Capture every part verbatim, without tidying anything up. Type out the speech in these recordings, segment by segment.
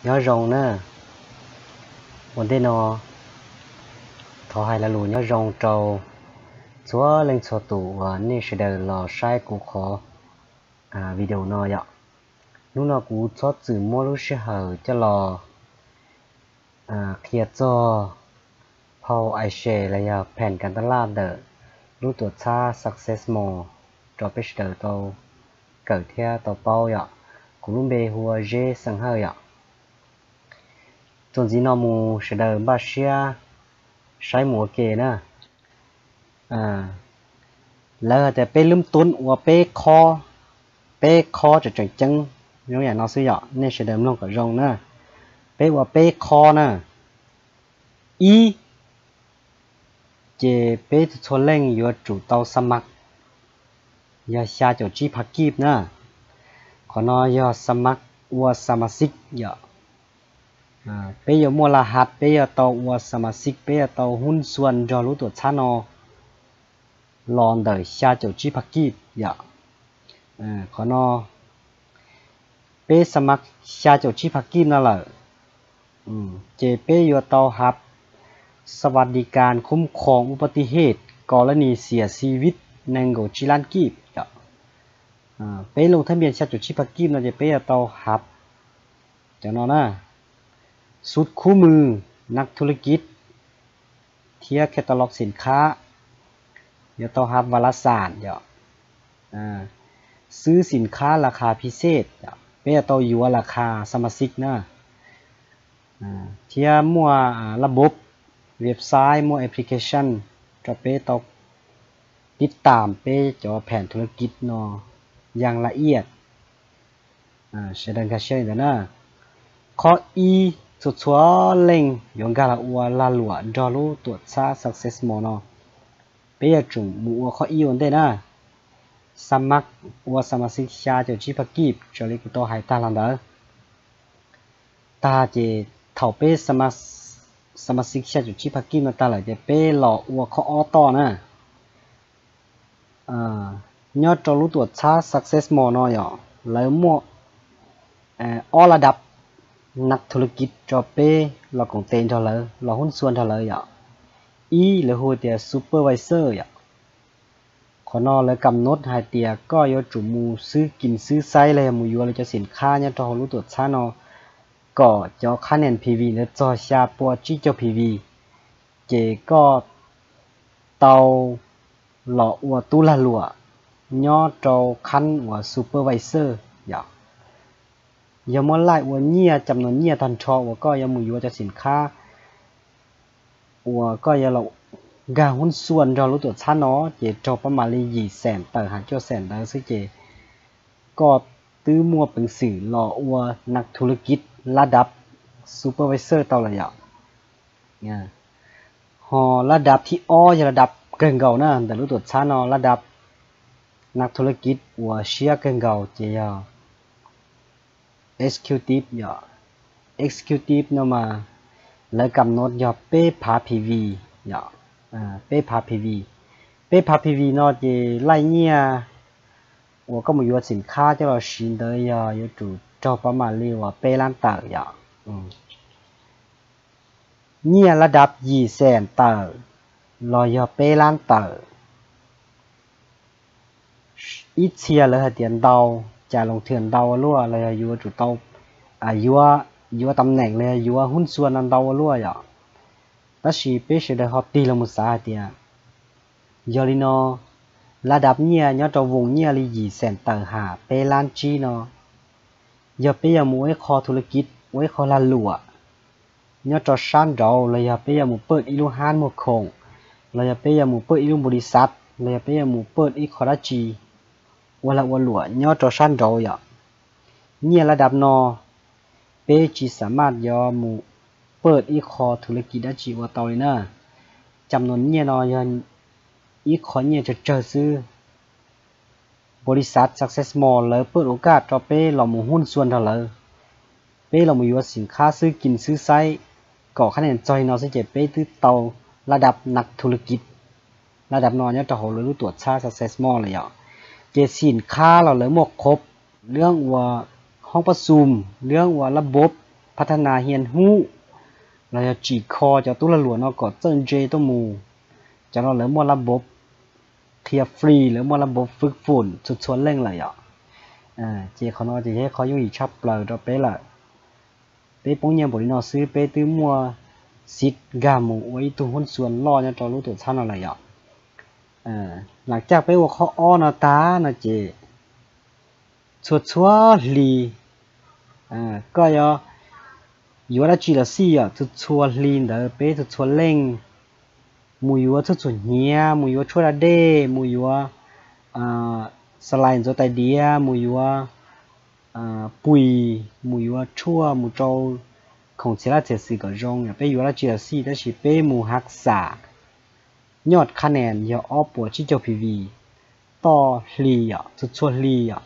nhớ rồng nữa một tên nó thọ hai là lù nhớ rồng trâu chúa lên số tủ và nên sẽ đợi lò sai của khó à video nó vậy lúc nào cũng cho từ mua lúc sẽ hở cho lò à kia cho Paul ai share là ya แผนการตลาดเด้อรู้ตัวชา success more จอไปเด้อตัวเกิดเที่ยตัวเป้าอย่ากูรู้เบหัวเจสังเฮอย่าจนจีนอมูเสด็จบาเชียใช้หมูเกนะอ่าแล้วแต่ไปลืมตุนว่าไปคอไปคอจะจังจังยกอย่างน้องซื้ออย่าเนี่ยเสด็จลงกับรองนะไปว่าไปคอนะอีเจไปชนเล่งอยู่จุดเตาสมัครอย่าชาจุดจีพักกีบนะขอนอย่าสมัครว่าสมาชิกอย่าอ่าไปอย่ามัวรหัสไปอย่าเตาว่าสมาชิกไปอย่าเตาหุ้นส่วนจอรู้ตัวชานอลองเดชาจุดจีพักกีบอย่าอ่าขอนไปสมัครชาจุดจีพักกีบนั่นแหละอืมเจไปอย่าเตาหับสวัสดิการคุ้มครองอุบัติเหตุกรณีเสียชีวิตในโกจิลันกีบอ่าไปลงทะเบียนชาจุดชีพกีบเราจะไปเอาต่อหับจากนั้นนะสุดคู่มือนักธุรกิจเทียบแคตตาล็อกสินค้าเดี๋ยวต่อหับวารสารเดี๋ยวอ่าซื้อสินค้าราคาพิเศษเดี๋ยวไปเอาต่ออยู่ราคาสมาชิกนะอ่าเทียบมั่วระบบเว็บไซต์มั่วแอปพลิเคชันจะไปต่อติดตามไปจอแผนธุรกิจเนาะอย่างละเอียดอ่าเช่นกันเช่นกันนะข้อ E สุดชัวเล่งยงกาลอัวลาลัวดอลูตรวจชา success มอเนาะไปยจุ่มมัวข้อ E วันได้นะสมัครอัวสมาชิกชาเจ้าจีพักกีบจอลิกุโตหายตาลังเดอตาเจเท่าไปสมัครสมาชิกชาเจ้าจีพักกีบมาตาเลยจะไปหล่ออัวข้ออ้อต่อนะอ่ายอดจอรู้ตัวชา success more น้อยอ่ะแล้วมั่วเอ่ออระดับนักธุรกิจจอเป้เราของเต็นเท่าเลยเราหุ้นส่วนเท่าเลยอ่ะอีหรือหัวเตีย supervisor อ่ะขอนอเลยกำหนดให้เตียก็ยอจุมูซื้อกินซื้อไซเลยมูยัวเลยจะสินค้าเนี่ยจอรู้ตัวชาเนาะก็จอคะแนน พี วี แล้วจอชาปัวจีจอ พี วี เจก็เตาหล่ออัวตุลาลัวยอดโจคันว่าซูเปอร์ไวเซอร์อย่าอย่ามัวไล่ว่าเงียจำนวนเงียทันชอว่าก็อย่ามือยัวจะสินค้าว่าก็อย่าเรากาหุ้นส่วนเรารู้ตัวชาเนาะเจโจประมาณเลยยี่แสนต่อหาเจ้าแสนได้ซึ่งเจก็ตื้อมัวเป็นสื่อหล่ออัวนักธุรกิจระดับซูเปอร์ไวเซอร์ต่อระยะเนี่ยหอระดับที่อ้อระดับเกินเก่านะแต่รู้ตัวชาเนาะระดับนักธุรกิจว่าเชียร์กันเก่าเจีย executive อย่า executive เนาะมาแล้วกำหนดอย่าเป้พา พี วี อย่าอ่าเป้พา พี วี เป้พา พี วี เนาะเจไล่เนี่ยว่าก็มาอยู่สินค้าที่เราชินได้อย่าอยู่จุดจอประมาณเรียกว่าเป้ล้านต่ออย่าอืมเนี่ยระดับยี่แสนต่อรอยอย่าเป้ล้านต่ออีเชียเลยเตียนเดาจะลงเถื่อนเดาลั่วเลยอยู่จุดเตาอายุว่าอยู่ตำแหน่งเลยอยู่ว่าหุ้นส่วนนั้นเดาลั่วอย่าแต่ชีเป้เสด็จเขาตีลงมุสาเตียยอริโนระดับเนี่ยยอดจวงเนี่ยลียี่แสนต่างหาเป้ล้านจีเนาะอย่าเป้ยามูไอ้คอธุรกิจไว้คอลาลัวยอดจอชันเดาเลยอย่าเป้ยามูเปิดอีลูฮานหมดคงเลยอย่าเป้ยามูเปิดอีลูบริษัทเลยอย่าเป้ยามูเปิดอีคอราจีว่าละว่าหลวยอดจอชันเราอย่าเนี่ยระดับนอเปจีสามารถยอมูเปิดอีคอธุรกิจได้จีว่าต่อยนะจำนวนเนี่ยนอยันอีคอเนี่ยจะเจอซื้อบริษัท success more เลยเปิดโอกาสต่อเป้เราหมู่หุ้นส่วนเท่าเลยเป้เราหมู่อยู่สินค้าซื้อกินซื้อไซก่อคะแนนจอยนอสิเจ็บเป้ตื้อเตาระดับนักธุรกิจระดับนอเนี่ยจะโหเลยรู้ตรวจชา success more เลยอ่ะเจสินค้าเราเลยหมดครบเรื่องว่าห้องประชุมเรื่องว่าระบบพัฒนาเฮียนหู้เราจะจีคอจะตุ้ละหลวงเราก็เจิ้นเจตัวมูจะเราเหลือมอระบบเทียฟรีหรือมอระบบฝึกฝนสุดชวนเร่งเลยอ่ะอ่าเจเขาเนาะจะให้เขาอยู่อีชับเปล่าเราไปละไปป้องยังบริโนซื้อไปตื้อมัวซิดกามูไว้ตุ้งหุ้นส่วนรอเนี่ยจะรู้ตัวท่านอะไรอ่ะอ่าหลังจากไปว่าเขาอ้อนตานะเจชวดชัวลีอ่าก็ยออยู่ว่าจีละสี่อ่ะชวดชัวลีนเด้อไปชวดชัวเล่งมูอยู่ว่าชวดชัวเหี้ยมูอยู่ว่าชัวระเด้มูอยู่ว่าอ่าสไลน์ตัวไตเดียมูอยู่ว่าอ่าปุ๋ยมูอยู่ว่าชั่วมูโจของเชล่าเจ็ดสี่ก็จงไปอยู่ว่าจีละสี่ได้ฉีดไปมูฮักษายอดคะแนนยออปวดที่เจ้าพีวีต่อลีอ่ะชวดชัวลีอ่ะ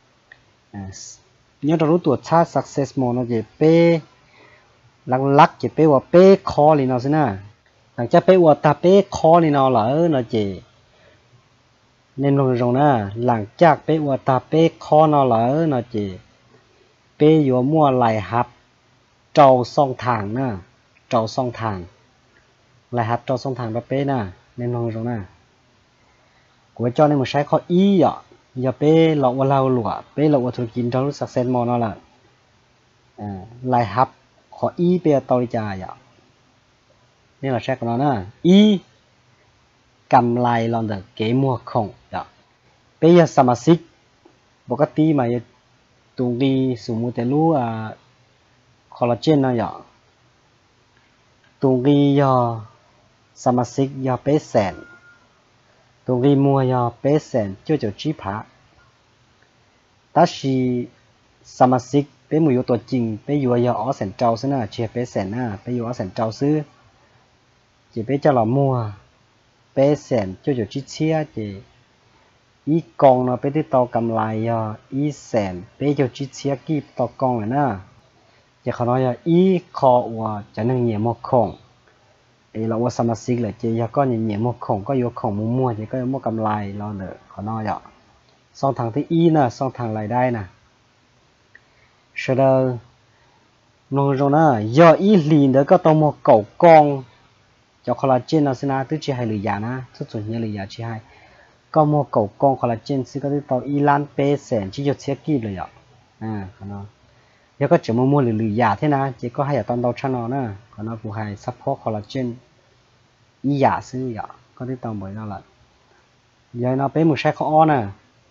เนี่ยเรารู้ตัวชา success mode นะเจเป้ลักๆเจเป้ว่าเป้คอเลยเนาะสินะหลังจากเป้ว่าตาเป้คอเลยเนาะเหรอเนาะเจเน้นลงตรงนะหลังจากเป้ว่าตาเป้คอเนาะเหรอเนาะเจเป้อยู่มั่วไหลฮับเจ้าสองทางนะเจ้าสองทางไหลฮับเจ้าสองทางแบบเป้นะเน้นลงตรงนะกูจะเจ้าในมือใช้ข้ออีอ่ะอย่าไปหลอกว่าเราหลวไปหลอกว่าธุรกิจเรารู้สักเซนมอนั่นแหละอ่าลายฮับขออีเปียตอริจาอย่านี่เราเช็คกันนะอีกำไรลอนเดอร์เกมัวคงอย่าเปียสมาชิกปกติมาตรงดีสมมุติรู้อ่าคอลลาเจนนะอย่าตรงดีอย่าสมาชิกอย่าเปแสนตรงนี้มัวยาเปเซนเจ้าเจ้าชีพะแต่ชีสมาชิกเป็นมืออยู่ตัวจริงไปอยู่ยาอ๋อแสนเจ้าซะนะเชียเปเซนนะไปอยู่อ๋อแสนเจ้าซื้อจีไปเจ้าหล่อมัวเปเซนเจ้าเจ้าชีเชียจีอีกองเนาะไปที่ต่อกำไรยาอีแสนไปเจ้าชีเชียกีบต่อกองเลยนะจะเขาน้อยอีคอว่าจะนั่งเหยียบมกคงเอเราว่าสมาชิกเลยเจียก็เนี่ยเนี่ยมกของก็ยกของมั่วๆเจีก็มกกำไรเราเนอะขอน้อยอ่ะสองทางที่อีน่ะสองทางรายได้น่ะเสด็จลงตรงน่ะย่ออีลีนเด้อก็ต้องมกเก่ากองเจ้าคอลลาเจนเราสินะตื้อชี้ให้หรือยานะสุดส่วนเนี่ยหรือยาชี้ให้ก็มกเก่ากองคอลลาเจนซึ่งก็ที่ต่ออีล้านเปอร์เซ็นต์ที่จะเสียกี่เลยอ่ะอ่าขอน้อยแล้วก็จะมั่วๆหรือหรือยาเท่านะเจ๊ก็ให้อย่าตอนเราชนะนะขอน้อยผู้ให้ซัพพอร์ตคอลลาเจนอีหยาซื้อหยาก็ที่ต้องบ่อยนั่นแหละยายเราไปมือใช้ข้ออ้อน่ะ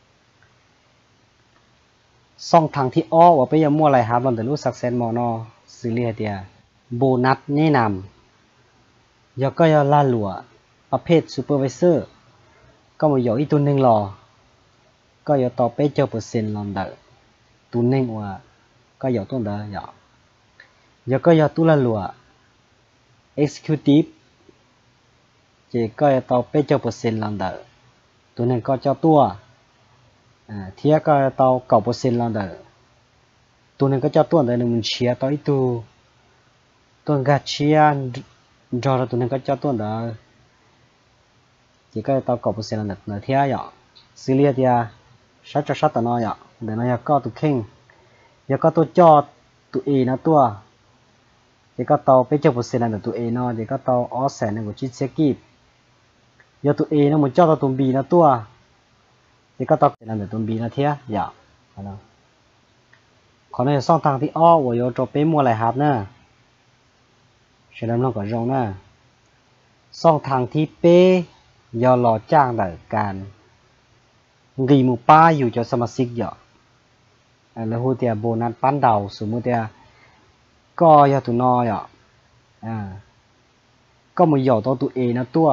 ซ่องทางที่อ้อว่าไปยังมั่วอะไรครับเราแต่รู้สักเซนมอนอซื้อเรียเดียโบนัสแนะนำยาก็ยาล่าหลัวประเภทซูเปอร์วิเซอร์ก็มาหยอกอีตัวหนึ่งรอก็อย่าต่อไปเจ้าเปอร์เซ็นต์ลอนเดอร์ตัวหนึ่งว่าก็หยอกต้นเดอหยอกยาก็ยาตัวละหลัว executive เจก็จะต่อไปเจ้าเปอร์เซ็นต์ลำเดอร์ตัวนึงก็เจ้าตัวอ่าเทียก็จะต่อเก้าเปอร์เซ็นต์ลำเดอร์ตัวนึงก็เจ้าตัวเดอร์หนึ่งเชียต่ออีตัวตัวก็เชียจอร์ตัวนึงก็เจ้าตัวเดอร์เจก็จะต่อเก้าเปอร์เซ็นต์ลำเดอร์เนื้อเทียอย่างซีเรียเดียชัดจะชัดต่อน้อยอ่ะเดี๋ยวน้อยก็ตัวเข่งยาก็ตัวจอดตัวเอนะตัวเจก็ต่อไปเจ้าเปอร์เซ็นต์ลำเดอร์ตัวเอเนาะเจก็ต่อออสแสนหนึ่งกว่าชิดเซกียาตัวเอนะมันเจ้าตัวตุ่มบีนะตัวเด็กก็ต้องเป็นอะไรตุ่มบีนะเทียอย่านะขอในช่องทางที่อ้อว่าโยจะเป็นมัวอะไรครับนะเชื่อมลงกับรงนะช่องทางที่เป้ยอหล่อจ้างแต่การรีมูป้าอยู่จะสมาชิกอย่าแล้วหัวเตียโบนัสปั้นดาวสมมติเตียก็ยาตัวนอยอ่ะอ่าก็มันหยอดตัวตัวเอนะตัว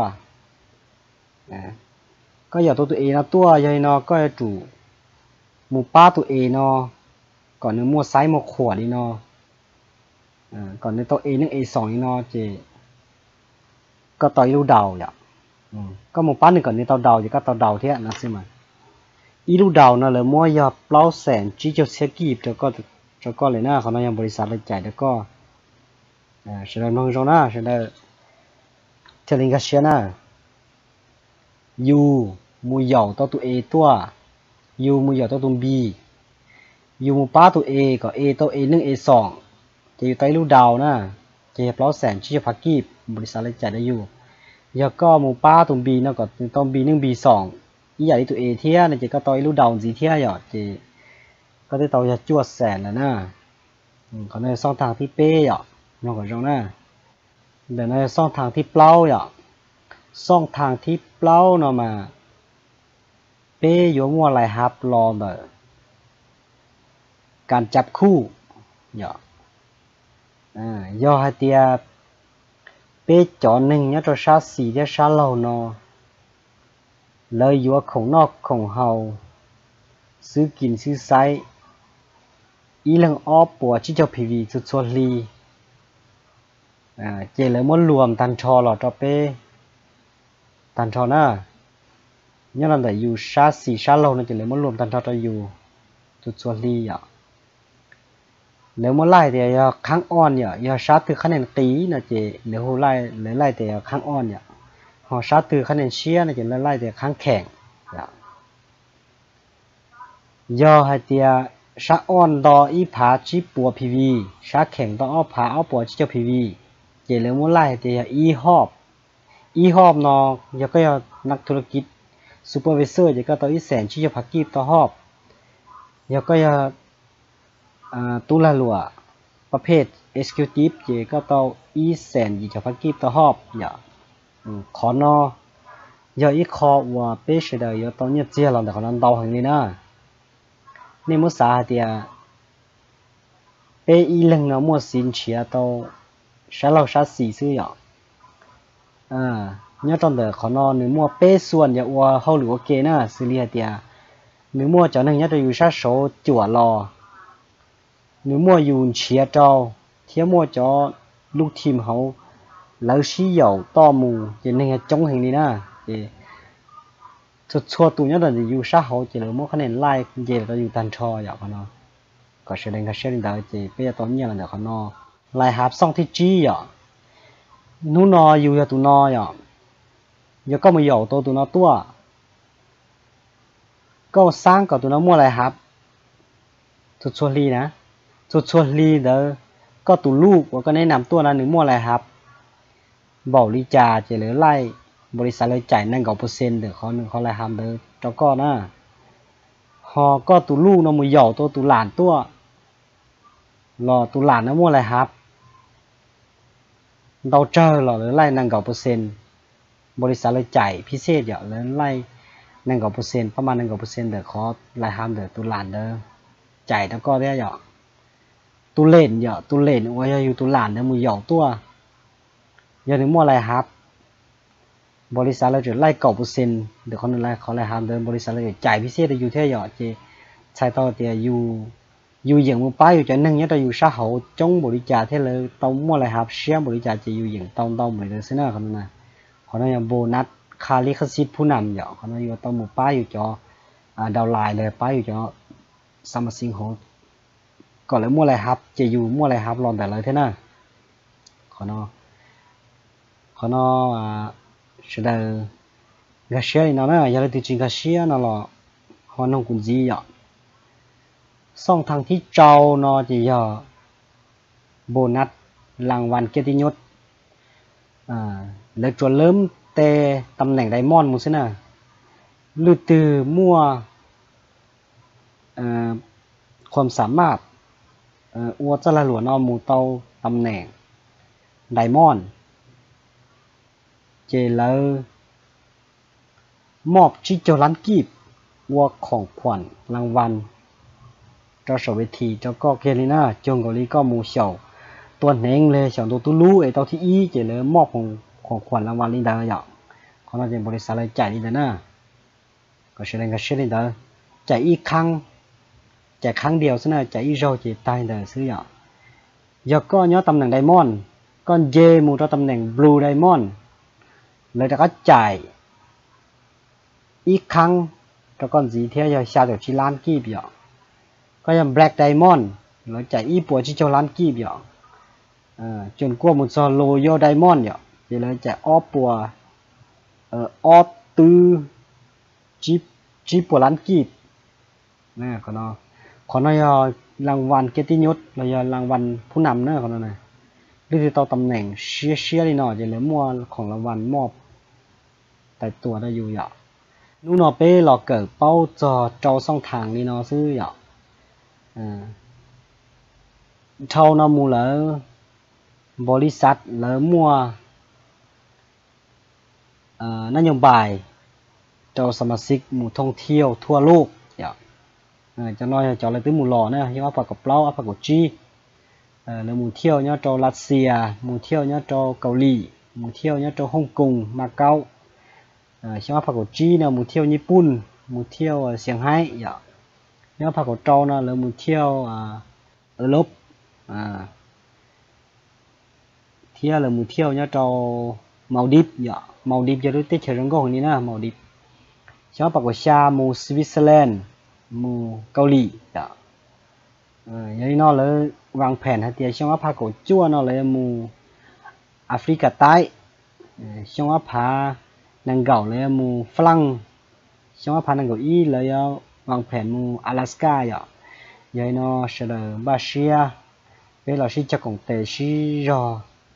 ก็อย่าตัวตัวเองนะตัวยายนอก็จะจู่หมู่ป้าตัวเองนอก่อนนึงมัวไซส์มัวขวดนี่นออ่าก่อนนึงตัวเอนึงเอสองนี่นอเจก็ต่อยลูกดาวอย่าก็หมู่ป้าหนึ่งก่อนนึงตัวดาวจะก็ตัวดาวเท่านั้นสิมันอีลูกดาวนั่นเลยมัวยาเปล่าแสนจีเจ้าเสียกีบแล้วก็แล้วก็เลยนะเขาเนี่ยบริษัทเลยจ่ายแล้วก็อ่าเสร็จแล้วน้องจงนะเสร็จแล้วเทลิงกัสเชียนะยูมูเหยาตัวตัวเอตัวยูมูเหยาตัวตัวบียูมูป้าตัวเอก็เอตัวเอหนึ่งเอสองจะอยู่ใต้ลูกดาวนะจะเปล่าแสนที่จะพักกีบบริษัทเลยจ่ายได้อยู่แล้วก็หมูป้าตุ่มบีนะก็ต้องบีหนึ่งบีสองอีใหญ่ตัวเอเทียเนี่ยจะก็ต่อยลูกดาวสีเทียหยอดจะก็ได้ต่อจะจวดแสนแล้วนะเขาในซ่องทางที่เป้หยอดนอกจากนั้นนะเดี๋ยวในซ่องทางที่เปล่าหยอดซ่องทางที่เปล่าเนาะมาเป้ยมัวไรฮับรอเนอการจับคู่หยอดอ่าย่อให้เตียเป้จอหนึ่งเนี่ยตัวชาสีเดียชาเหล่าเนาะเลยอยู่ของนอกของเฮาซื้อกินซื้อไซอีหลังอ้อปัวที่เจ้าพีวีสุดส่วนลีอ่าเจเลยมันรวมตันชอหลอดต่อเป้ตันชอน่ะเนี่ยนั่นแต่อยู่ชาสีชาเหล่านั่นเจเลยมันรวมตันชอต่ออยู่สุดส่วนลีอ่ะแล้วเมื่อไล่เดียวข้างอ่อนเนี่ยยาชาร์ตือคะแนนตีนะเจแล้วหัวไล่แล้วไล่เดียวข้างอ่อนเนี่ยหอชาร์ตือคะแนนเชียนะเจแล้วไล่เดียวข้างแข็งยอให้เดียชาอ่อนดออีผาจีปัวพีวีชาแข็งต้องเอาผาเอาปัวจีเจ้าพีวีเจแล้วเมื่อไล่เดียอีฮอบอีฮอบนอยาก็ยานักธุรกิจซูเปอร์วิเซอร์ยาก็ต้องอีแสนจีเจ้าพักกีบต่อฮอบยาก็ยาตุลาลัวประเภท executive เจก็ต้องอีแสนยี่จะพักกีบต่อหอบอย่าขอนอย่าอีคอว่าเป้เฉยๆอย่าต้องเนี่ยเจียเราแต่คนนั้นเดาอย่างนี้นะนี่มุสาเดียเป้อีหลังเนาะมัวสินเชียต้องใช้เราใช้สีซื้ออย่างอ่าเนี่ยตอนเด็กขอนหนึ่งมัวเป้ส่วนอย่าว่าเขาหรือว่าเกน่ะซื้อเรียเดียหนึ่งมัวจะหนึ่งเนี่ยจะอยู่ใช้โซ่จั่วรอหรือมัวอยู่เชียเจ้าเที่ยวมัวจอลูกทีมเขาแล้วชี้เหย่าต่อมูจะในจงแห่งนี้นะเจสุดชัวตัวนี้เราจะอยู่ซาเขาเจเลยมัวคะแนนไล่เจเราอยู่ตันชออย่างเขาเนาะก็แสดงกับเชื่อได้เจเพื่อตอนนี้เราจะเขาเนาะไล่หับซ่องที่จีอย่างนู้นนออยู่กับตัวนออย่างยังก็มาเหย่าตัวตัวนอตัวก็สร้างกับตัวนอมัวไล่หับสุดชัวรีนะสุดชวนลีเด้อก็ตุลูกว่าก็แนะนำตัวนั้นหนึ่งมั่วอะไรครับบอกลิจาเจริญไล่บริษัทเลยจ่ายนั่งเก้าเปอร์เซ็นต์เด้อเขาหนึ่งเขาไล่ทำเด้อเจ้าก็นะฮอก็ตุลูกน้องมือหย่อตัวตุหลานตัวรอตุหลานนะมั่วอะไรครับเราเจอหรอเลยไล่นั่งเก้าเปอร์เซ็นต์บริษัทเลยจ่ายพิเศษเยอะเลยไล่นั่งเก้าเปอร์เซ็นต์ประมาณนั่งเก้าเปอร์เซ็นต์เด้อเขาไล่ทำเด้อตุหลานเด้อจ่ายแล้วก็ได้เยอะตุเล่นเยอะตุเล่นว่าอยู่ตุหลานเนี่ยมือหยอกตัวอย่างนี้มั่วอะไรครับบริษัทเราจะไล่เก่าเปอร์เซ็นต์เดี๋ยวเขาไล่เขาไล่ห้ามเดินบริษัทเราจะจ่ายพิเศษอยู่เท่าหยอดเจใช้ต่อเตียอยู่อยู่อย่างมือป้าอยู่จะนึ่งเนี่ยเราอยู่ซาเขาจงบริจาคเท่าเลยต้องมั่วอะไรครับเชี่ยบริจาคจะอยู่อย่างต้องต้องเหมือนเดิมเสนอเขานะเขาเนี่ยโบนัสคาลิคซิตผู้นำหยอกเขาเนี่ยอยู่ต้องมือป้าอยู่จอดาวไลน์เลยป้าอยู่จอซัมมาซิงของก่อนเลยมั่วอะไรครับจะอยู่มั่วอะไรครับรอนแต่เลยเท่านั้นขอนอขอนออ่าสุดท้ายก็เชื่อในนั้นนะอย่าเลยติดจริงก็เชื่อนั่นหรอขอนองกุญจีอ่ะส่องทางที่เจ้านอจีอ่ะโบนัสรางวัลเกียรติยศอ่าเลิกจวนเริ่มเตะตำแหน่งไดมอนด์มุสนะลือตือมั่วความสามารถอัวจะละหลวนเอามูเตาตำแหน่งไดมอนด์เจเลอมอบชิโจลันกีบวัวของขวัญรางวัลเจ้าสวัสดีเจ้าก็เกลิน่าจงกอลีก็มูเฉาตัวเน่งเลยเฉาตัวตุลูไอตัวที่อีเจเลยมอบของของขวัญรางวัลนี้ได้อย่างเขาน่าจะบริษัทอะไรจ่ายนี่นะก็แสดงกับเชื่อได้จ่ายอีกครั้งจ่ายครั้งเดียวซะนะจ่ายอีโจจ่ายตายได้ซื้ออย่างยกก็ย้อนตำแหน่งไดมอนด์ก้อนเจมูตัวตำแหน่งบลูไดมอนด์เลยแต่ก็จ่ายอีกครั้งแล้วก็สีเทียจะชาจากชิลานกีบอย่างก็ยังแบล็กไดมอนด์แล้วจ่ายอีปัวชิโจลันกีบอย่างจนกว่ามุนซอโลโยไดมอนด์อย่างเดี๋ยวเลยจ่ายออปัวเอ่อออตือจิจิปัวลันกีบนะขอเนาะขอเนาะรางวัลเกียรติยศเราจะรางวัลผู้นำเนอะของเราหน่อยหรือที่ต่อตำแหน่งเชียเชียนี่หน่อยจะเหลือมัวของรางวัลมอบแต่ตัวได้อยู่หยอกนู่นเนาะเป้หลอกเกิดเป้าจอเจ้าช่องทางนี่เนาะซื้อหยอกอ่าเท่าเนาะมูแล้วบริษัทแล้วมัวเอ่อนโยบายเจ้าสมาชิกหมู่ท่องเที่ยวทั่วโลกหยอกเออจะน้อยจะอะไรตื้อหมู่หล่อเนี่ยยังว่าผักกับเปล่าผักกับจีเออแล้วหมู่เที่ยวเนี่ยเจ้ารัสเซียหมู่เที่ยวเนี่ยเจ้าเกาหลีหมู่เที่ยวเนี่ยเจ้าฮ่องกงมาเก๊าเออยังว่าผักกับจีเนี่ยหมู่เที่ยวญี่ปุ่นหมู่เที่ยวเซี่ยงไฮ้หยอกเนี่ยผักกับเจ้าเนี่ยแล้วหมู่เที่ยวอ่าเออลบอ่าเที่ยวแล้วหมู่เที่ยวเนี่ยเจ้าเมาดิฟหยอกเมาดิฟจะรู้ติดเชื้อรังกองนี่นะเมาดิฟชอบปากกว่าชาหมู่สวิตเซอร์แลนด์หมู่เกาหลีจ้ะเอออย่างนี้เนาะเลยวางแผนให้เตียช่วงว่าพาโกจั่วเนาะเลยหมู่แอฟริกาใต้ช่วงว่าพานางเก่าเลยหมู่ฝรั่งช่วงว่าพานางเก่าอีเลยวางแผนหมู่阿拉斯加อ่ะอย่างนี้เนาะเสด็จบาเชียเวลาที่จะกงเตชิรอ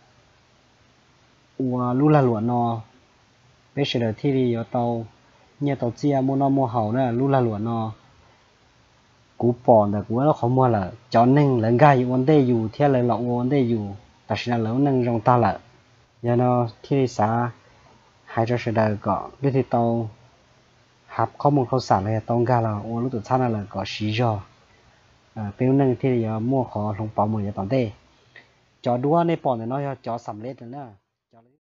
อัวลุลาหลวนเนาะเวเสด็จที่ดีอยู่เตาเนี่ยตอนเจียมูนอมูเห่าเนี่ยรู้ละหลวนนอกูปอนแต่กูว่าเราเขามัวละจอหนึ่งหลังกายอยู่วันได้อยู่เที่ยเลยหลอกวันได้อยู่แต่ฉะนั้นแล้วนั่งรองตาละยานอที่สาหายใจเสด็จก็ด้วยที่ตองหับข้อมูลข่าวสารเลยตองกาเราโอ้รู้ตัวท่านอะไรก็ชี้จออ่าเป็นนั่งที่ยามั่วขอลงเป่ามืออย่างตอนเต้จอดัวในปอนเนี่ยน้อยจอสำเร็จแล้วนะ